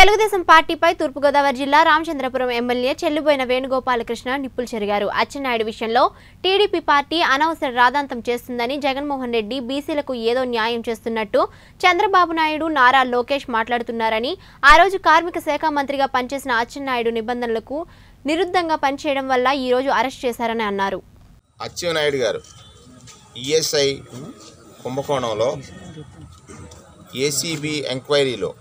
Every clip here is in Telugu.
తెలుగుదేశం పార్టీపై తూర్పుగోదావరి జిల్లా రామచంద్రపురం ఎమ్మెల్యే చెల్లుబోయిన వేణుగోపాలకృష్ణ నిప్పులు చెరిగారు. అచ్చెన్నాయుడు విషయంలో టీడీపీ పార్టీ అనవసర రాద్ధాంతం చేస్తుందని, జగన్మోహన్ రెడ్డి బీసీలకు ఏదో న్యాయం చేస్తున్నట్టు చంద్రబాబు నాయుడు, నారా లోకేష్ మాట్లాడుతున్నారని, ఆ రోజు కార్మిక శాఖ మంత్రిగా పనిచేసిన అచ్చెన్నాయుడు నిబంధనలకు విరుద్ధంగా పనిచేయడం వల్ల ఈ రోజు అరెస్ట్ చేశారని అన్నారు. అచ్చెన్నాయుడు గారు ఈఎస్ఐ కుంభకోణంలో ఏసీబీ ఎంక్వైరీలో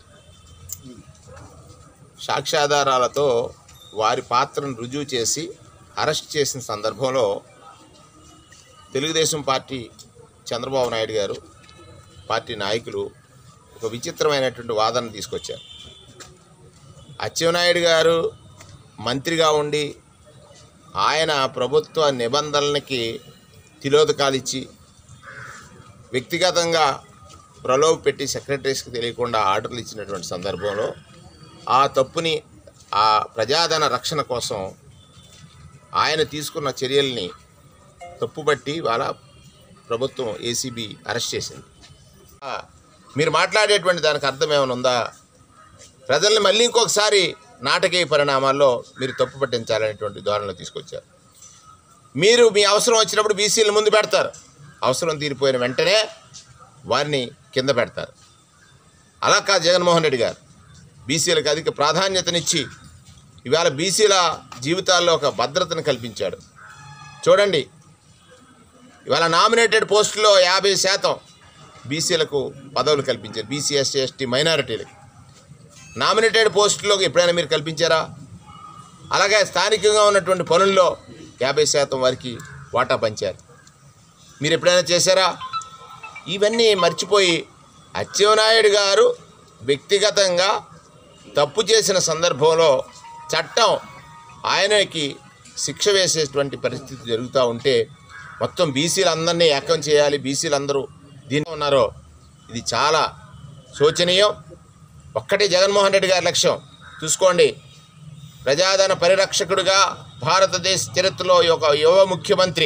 సాక్ష్యాధారాలతో వారి పాత్రను రుజువు చేసి అరెస్ట్ చేసిన సందర్భంలో తెలుగుదేశం పార్టీ చంద్రబాబు నాయుడు గారు పార్టీ నాయకులు ఒక విచిత్రమైనటువంటి వాదన తీసుకొచ్చారు. అచ్చెన్నాయుడు గారు మంత్రిగా ఉండి ఆయన ప్రభుత్వ నిబంధనలకి తిలోదకాలు ఇచ్చి వ్యక్తిగతంగా ప్రలోభ పెట్టి సెక్రటరీస్కి తెలియకుండా ఆర్డర్లు ఇచ్చినటువంటి సందర్భంలో ఆ తప్పుని ఆ ప్రజాధన రక్షణ కోసం ఆయన తీసుకున్న చర్యల్ని తప్పుబట్టి వాళ్ళ ప్రభుత్వం ఏసీబీ అరెస్ట్ చేసింది. మీరు మాట్లాడేటువంటి దానికి అర్థం ఏమైనా ఉందా? ప్రజల్ని మళ్ళీ ఇంకొకసారి నాటకీయ పరిణామాల్లో మీరు తప్పు పట్టించాలనేటువంటి ధోరణిలో తీసుకొచ్చారు. మీరు మీ అవసరం వచ్చినప్పుడు బీసీలను ముందు పెడతారు, అవసరం తీరిపోయిన వెంటనే వారిని కింద పెడతారు. అలా కాదు జగన్మోహన్ రెడ్డి గారు. బీసీలకు అధిక ప్రాధాన్యతనిచ్చి ఇవాళ బీసీల జీవితాల్లో ఒక భద్రతను కల్పించాడు. చూడండి, ఇవాళ నామినేటెడ్ పోస్టుల్లో 50% బీసీలకు పదవులు కల్పించారు. బీసీ, ఎస్సీ, ఎస్టీ మైనారిటీలకు నామినేటెడ్ పోస్టుల్లో ఎప్పుడైనా మీరు కల్పించారా? అలాగే స్థానికంగా ఉన్నటువంటి పనుల్లో 50% వారికి వాటా పంచారు. మీరు ఎప్పుడైనా చేశారా? ఇవన్నీ మర్చిపోయి అచ్చెన్నాయుడు గారు వ్యక్తిగతంగా తప్పు చేసిన సందర్భంలో చట్టం ఆయనకి శిక్ష వేసేటువంటి పరిస్థితి జరుగుతూ ఉంటే మొత్తం బీసీలందరినీ ఏకం చేయాలి, బీసీలందరూ దీనిలో ఉన్నారో ఇది చాలా శోచనీయం. ఒక్కటే జగన్మోహన్ రెడ్డి గారి లక్ష్యం చూసుకోండి. ప్రజాధన పరిరక్షకుడిగా భారతదేశ చరిత్రలో ఒక యువ ముఖ్యమంత్రి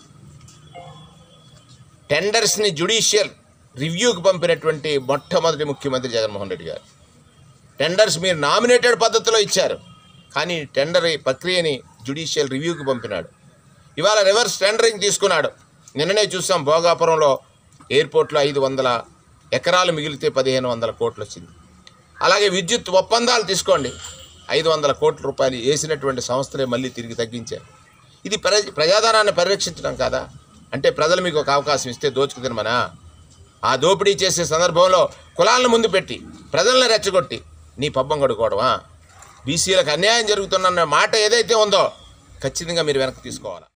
టెండర్స్ని జ్యుడిషియల్ రివ్యూకి పంపినటువంటి మొట్టమొదటి ముఖ్యమంత్రి జగన్మోహన్ రెడ్డి గారు. టెండర్స్ మీరు నామినేటెడ్ పద్ధతిలో ఇచ్చారు, కానీ టెండర్ ప్రక్రియని జ్యుడిషియల్ రివ్యూకి పంపినాడు. ఇవాళ రివర్స్ టెండరింగ్ తీసుకున్నాడు. నిన్ననే చూసాం భోగాపురంలో ఎయిర్పోర్ట్లో 500 ఎకరాలు మిగిలితే 1500 కోట్లు వచ్చింది. అలాగే విద్యుత్ ఒప్పందాలు తీసుకోండి, 500 కోట్ల రూపాయలు వేసినటువంటి సంస్థలే మళ్ళీ తిరిగి తగ్గించారు. ఇది ప్రజాధనాన్ని పరిరక్షించడం కాదా? అంటే ప్రజలు మీకు ఒక అవకాశం ఇస్తే దోచుకు తినమనా? ఆ దోపిడీ చేసే సందర్భంలో కులాలను ముందు పెట్టి ప్రజలను రెచ్చగొట్టి నీ పబ్బం గడుకోవడమా? బీసీలకు అన్యాయం జరుగుతున్న మాట ఏదైతే ఉందో ఖచ్చితంగా మీరు వెనక్కి తీసుకోవాలి.